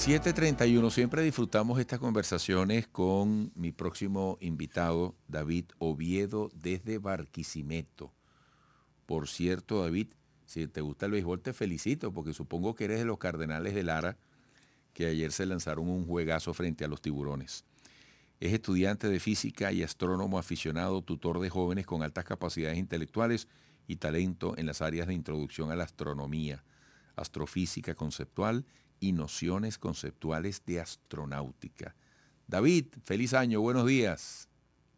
7:31. Siempre disfrutamos estas conversaciones con mi próximo invitado, David Oviedo, desde Barquisimeto. Por cierto, David, si te gusta el béisbol, te felicito, porque supongo que eres de los Cardenales de Lara, que ayer se lanzaron un juegazo frente a los Tiburones. Es estudiante de física y astrónomo aficionado, tutor de jóvenes con altas capacidades intelectuales y talento en las áreas de introducción a la astronomía, astrofísica conceptual y nociones conceptuales de astronáutica. David, feliz año, buenos días.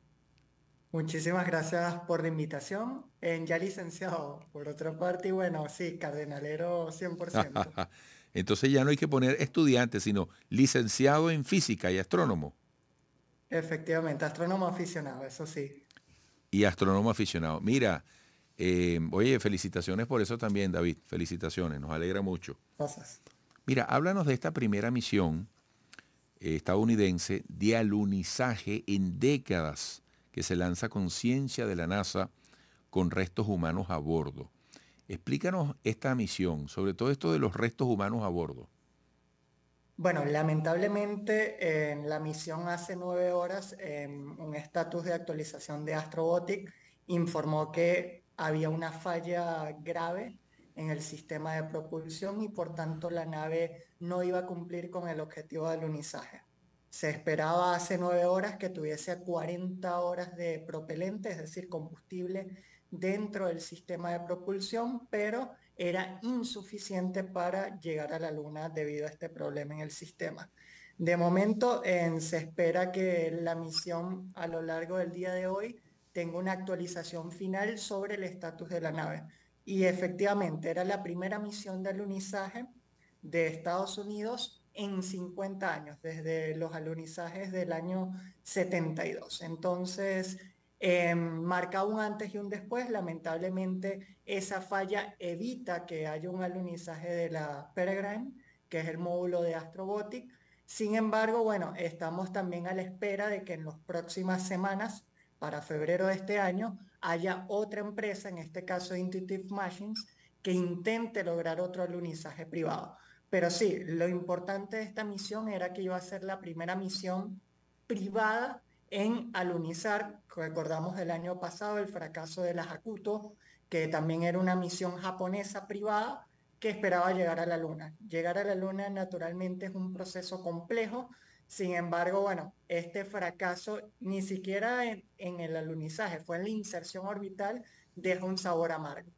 Muchísimas gracias por la invitación. Ya licenciado, por otra parte, y bueno, sí, cardenalero 100%. Entonces ya no hay que poner estudiante, sino licenciado en física y astrónomo. Efectivamente, astrónomo aficionado, eso sí. Y astrónomo aficionado. Mira, oye, felicitaciones por eso también, David. Felicitaciones, nos alegra mucho. Cosas. Mira, háblanos de esta primera misión estadounidense de alunizaje en décadas que se lanza con ciencia de la NASA con restos humanos a bordo. Explícanos esta misión, sobre todo esto de los restos humanos a bordo. Bueno, lamentablemente en la misión hace 9 horas, un estatus de actualización de Astrobotic informó que había una falla grave en el sistema de propulsión y por tanto la nave no iba a cumplir con el objetivo de alunizaje. Se esperaba hace 9 horas que tuviese 40 horas de propelente, es decir, combustible dentro del sistema de propulsión, pero era insuficiente para llegar a la Luna debido a este problema en el sistema. De momento, se espera que la misión a lo largo del día de hoy tenga una actualización final sobre el estatus de la nave. Y efectivamente, era la primera misión de alunizaje de Estados Unidos en 50 años, desde los alunizajes del año 72. Entonces, marca un antes y un después. Lamentablemente, esa falla evita que haya un alunizaje de la Peregrine, que es el módulo de Astrobotic. Sin embargo, bueno, estamos también a la espera de que en las próximas semanas, para febrero de este año, haya otra empresa, en este caso Intuitive Machines, que intente lograr otro alunizaje privado. Pero sí, lo importante de esta misión era que iba a ser la primera misión privada en alunizar. Recordamos el año pasado el fracaso de la Hakuto, que también era una misión japonesa privada que esperaba llegar a la Luna. Llegar a la Luna naturalmente es un proceso complejo. Sin embargo, bueno, este fracaso ni siquiera en el alunizaje, fue en la inserción orbital, deja un sabor amargo.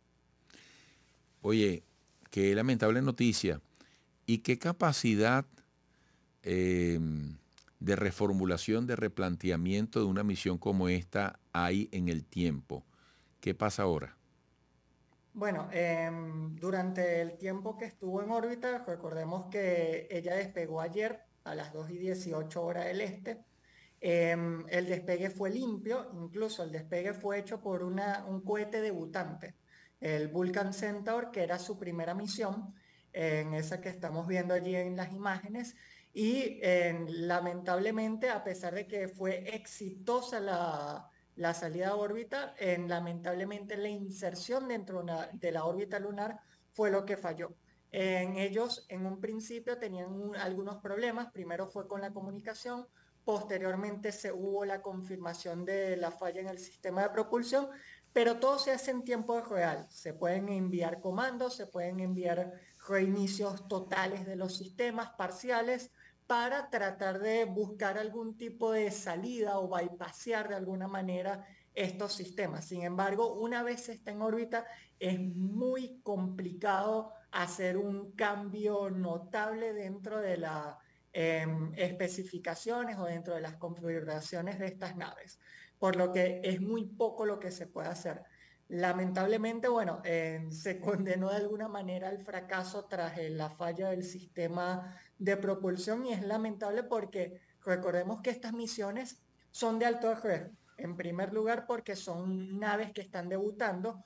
Oye, qué lamentable noticia. ¿Y qué capacidad eh, de reformulación, de replanteamiento de una misión como esta hay en el tiempo? ¿Qué pasa ahora? Bueno, durante el tiempo que estuvo en órbita, recordemos que ella despegó ayer a las 2:18 horas del este. El despegue fue limpio, incluso el despegue fue hecho por un cohete debutante, el Vulcan Centaur, que era su primera misión, en esa que estamos viendo allí en las imágenes. Y lamentablemente, a pesar de que fue exitosa la salida a órbita, lamentablemente la inserción dentro de la órbita lunar fue lo que falló. En ellos, en un principio, tenían algunos problemas. Primero fue con la comunicación, posteriormente se hubo la confirmación de la falla en el sistema de propulsión, pero todo se hace en tiempo real. Se pueden enviar comandos, se pueden enviar reinicios totales de los sistemas, parciales, para tratar de buscar algún tipo de salida o bypassear de alguna manera estos sistemas. Sin embargo, una vez está en órbita, es muy complicado hacer un cambio notable dentro de las especificaciones o dentro de las configuraciones de estas naves, por lo que es muy poco lo que se puede hacer. Lamentablemente, bueno, se condenó de alguna manera al fracaso tras la falla del sistema de propulsión y es lamentable porque recordemos que estas misiones son de alto riesgo. En primer lugar, porque son naves que están debutando,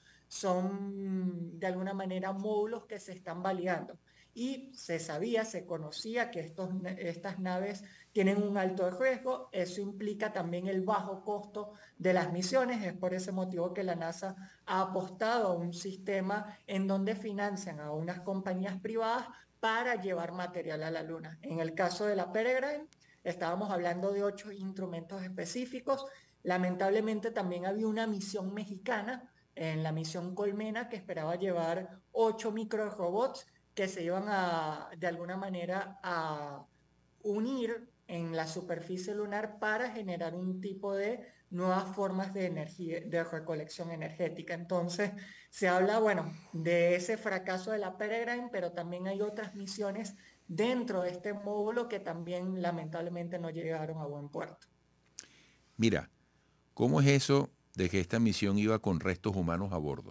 son de alguna manera módulos que se están validando. Y se sabía, se conocía que estas naves tienen un alto riesgo, eso implica también el bajo costo de las misiones, es por ese motivo que la NASA ha apostado a un sistema en donde financian a unas compañías privadas para llevar material a la Luna. En el caso de la Peregrine, estábamos hablando de 8 instrumentos específicos. Lamentablemente también había una misión mexicana, en la misión Colmena, que esperaba llevar 8 microrobots que se iban de alguna manera a unir en la superficie lunar para generar un tipo de nuevas formas de energía, de recolección energética. Entonces, se habla, bueno, de ese fracaso de la Peregrine, pero también hay otras misiones dentro de este módulo que también lamentablemente no llegaron a buen puerto. Mira, ¿cómo es eso de que esta misión iba con restos humanos a bordo?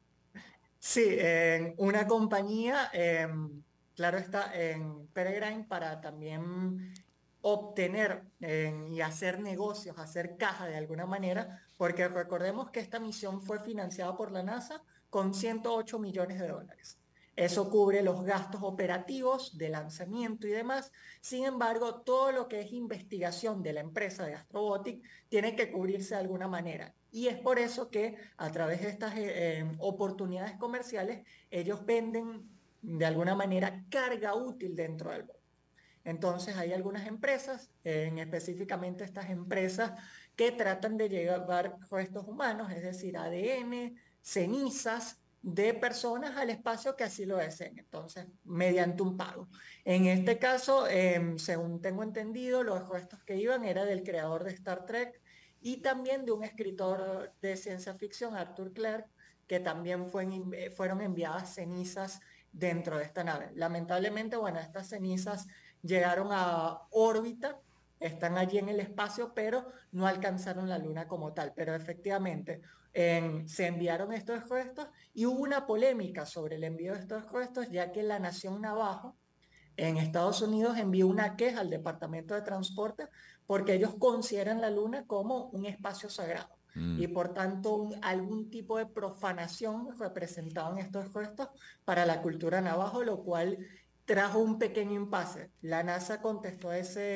Sí, en una compañía, claro está, en Peregrine para también obtener y hacer negocios, hacer caja de alguna manera, porque recordemos que esta misión fue financiada por la NASA con 108 millones de dólares. Eso cubre los gastos operativos de lanzamiento y demás. Sin embargo, todo lo que es investigación de la empresa de Astrobotic tiene que cubrirse de alguna manera. Y es por eso que a través de estas oportunidades comerciales, ellos venden de alguna manera carga útil dentro del bote. Entonces hay algunas empresas, específicamente estas empresas, que tratan de llevar restos humanos, es decir, ADN, cenizas de personas al espacio que así lo deseen, entonces, mediante un pago. En este caso, según tengo entendido, los restos que iban era del creador de Star Trek y también de un escritor de ciencia ficción, Arthur Clarke, que también fueron enviadas cenizas dentro de esta nave. Lamentablemente, bueno, estas cenizas llegaron a órbita, están allí en el espacio, pero no alcanzaron la Luna como tal. Pero efectivamente se enviaron estos restos y hubo una polémica sobre el envío de estos restos, ya que la Nación Navajo en Estados Unidos envió una queja al Departamento de Transporte porque ellos consideran la Luna como un espacio sagrado. Y por tanto algún tipo de profanación representaban estos restos para la cultura navajo, lo cual trajo un pequeño impasse. La NASA contestó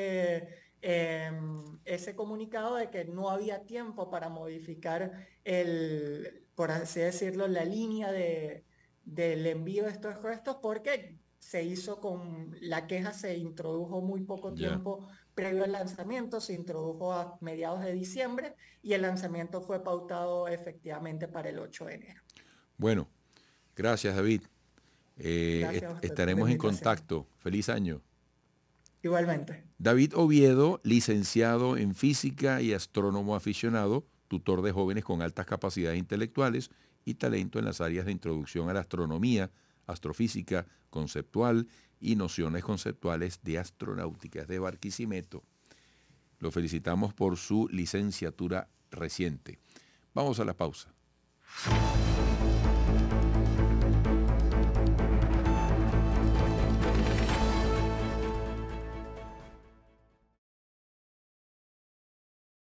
ese comunicado de que no había tiempo para modificar por así decirlo, la línea del envío de estos restos porque se hizo la queja se introdujo muy poco tiempo previo al lanzamiento, se introdujo a mediados de diciembre y el lanzamiento fue pautado efectivamente para el 8 de enero. Bueno, gracias David. Gracias a usted por la Estaremos en invitación. contacto. Feliz año. Igualmente. David Oviedo, licenciado en física y astrónomo aficionado, tutor de jóvenes con altas capacidades intelectuales y talento en las áreas de introducción a la astronomía, astrofísica conceptual y nociones conceptuales de astronáutica de Barquisimeto. Lo felicitamos por su licenciatura reciente. Vamos a la pausa.